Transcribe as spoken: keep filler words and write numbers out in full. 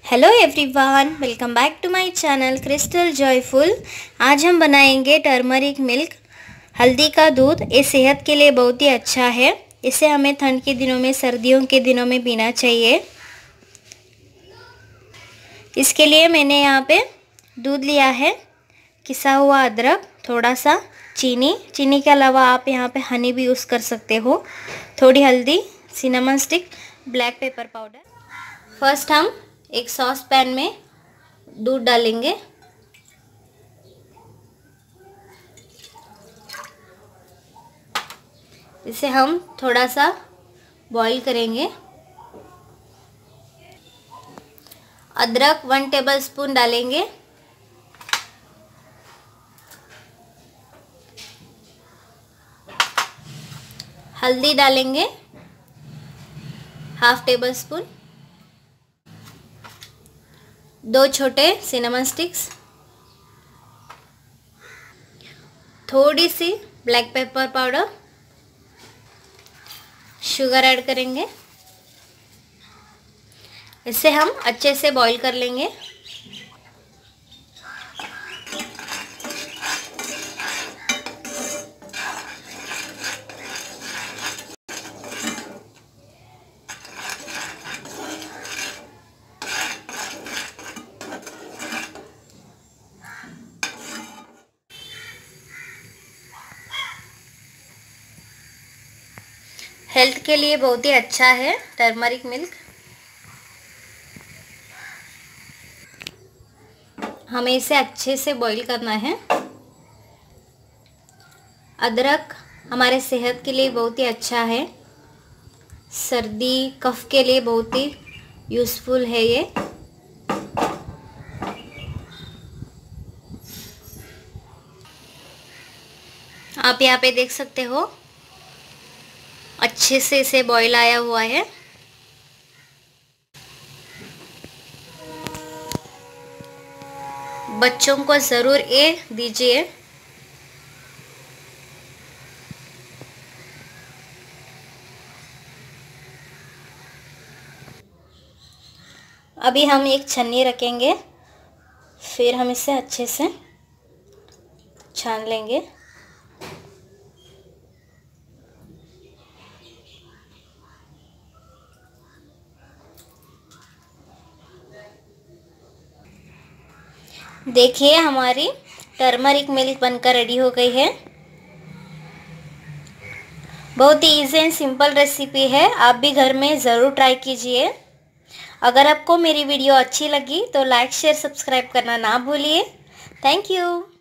Hello everyone, welcome back to my channel Crystal Joyful. आज हम बनाएंगे टर्मरिक मिल्क, हल्दी का दूध। ये सेहत के लिए बहुत ही अच्छा है। इसे हमें ठंड के दिनों में, सर्दियों के दिनों में पीना चाहिए। इसके लिए मैंने यहाँ पे दूध लिया है, किसा हुआ अदरक, थोड़ा सा चीनी। चीनी के अलावा आप यहाँ पे हनी भी यूज़ कर सकते हो। थोड़ी हल्दी, cinnamon stick, black pepper powder. First हम एक सॉस पैन में दूध डालेंगे। इसे हम थोड़ा सा बॉईल करेंगे। अदरक वन टेबलस्पून डालेंगे। हल्दी डालेंगे हाफ टेबल स्पून। दो छोटे सिनेमन स्टिक्स, थोड़ी सी black pepper powder, sugar add करेंगे। इसे हम अच्छे से बॉईल कर लेंगे। हेल्थ के लिए बहुत ही अच्छा है टर्मरिक मिल्क। हमें इसे अच्छे से बॉईल करना है। अदरक हमारे सेहत के लिए बहुत ही अच्छा है। सर्दी कफ के लिए बहुत ही यूज़फुल है ये। आप यहाँ पे देख सकते हो, अच्छे से इसे बॉईल आया हुआ है। बच्चों को ज़रूर ये दीजिए। अभी हम एक छन्नी रखेंगे, फिर हम इसे अच्छे से छान लेंगे। देखिए, हमारी टर्मरिक मिल्क बनकर रेडी हो गई है। बहुत ही इजी एंड सिंपल रेसिपी है। आप भी घर में ज़रूर ट्राई कीजिए। अगर आपको मेरी वीडियो अच्छी लगी तो लाइक शेयर सब्सक्राइब करना ना भूलिए। Thank you.